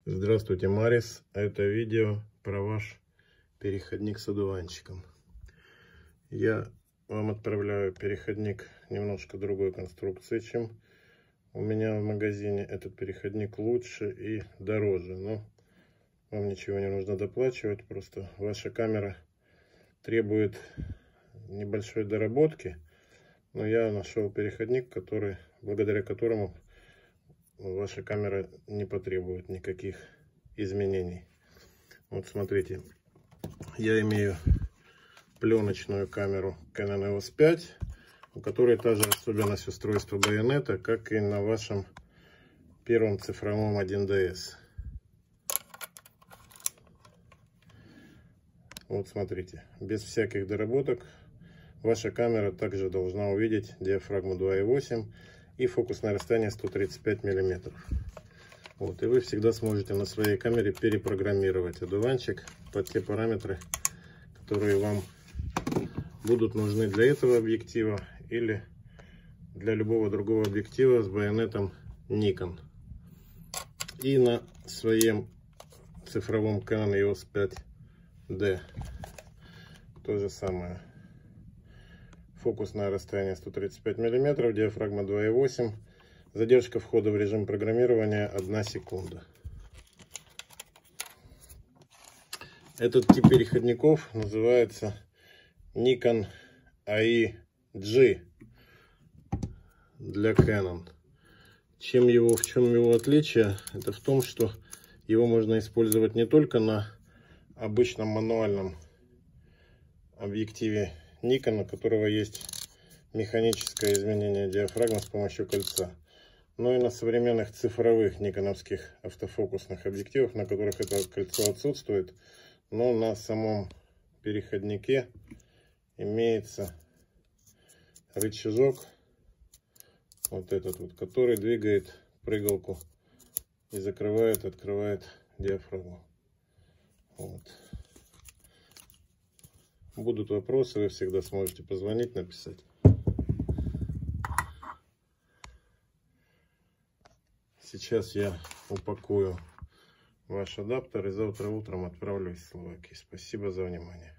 Здравствуйте, Марис. Это видео про ваш переходник с одуванчиком. Я вам отправляю переходник немножко другой конструкции, чем у меня в магазине. Этот переходник лучше и дороже, но вам ничего не нужно доплачивать. Просто ваша камера требует небольшой доработки. Но я нашел переходник, благодаря которому ваша камера не потребует никаких изменений. Вот смотрите, я имею пленочную камеру Canon EOS 5, у которой та же особенность устройства байонета, как и на вашем первом цифровом 1DS. Вот смотрите, без всяких доработок ваша камера также должна увидеть диафрагму 2.8 и фокусное расстояние 135 мм. Вот, и вы всегда сможете на своей камере перепрограммировать одуванчик под те параметры, которые вам будут нужны для этого объектива или для любого другого объектива с байонетом Nikon. И на своем цифровом Canon EOS 5D то же самое. Фокусное расстояние 135 мм, диафрагма 2.8, задержка входа в режим программирования 1 секунда. Этот тип переходников называется Nikon AI-G для Canon. В чем его отличие? Это в том, что его можно использовать не только на обычном мануальном объективе Nikon, у которого есть механическое изменение диафрагмы с помощью кольца, но и на современных цифровых никоновских автофокусных объективах, на которых это кольцо отсутствует, но на самом переходнике имеется рычажок, вот этот вот, который двигает прыгалку и закрывает, открывает диафрагму. Вот. Будут вопросы, вы всегда сможете позвонить, написать. Сейчас я упакую ваш адаптер и завтра утром отправлюсь в Словакию. Спасибо за внимание.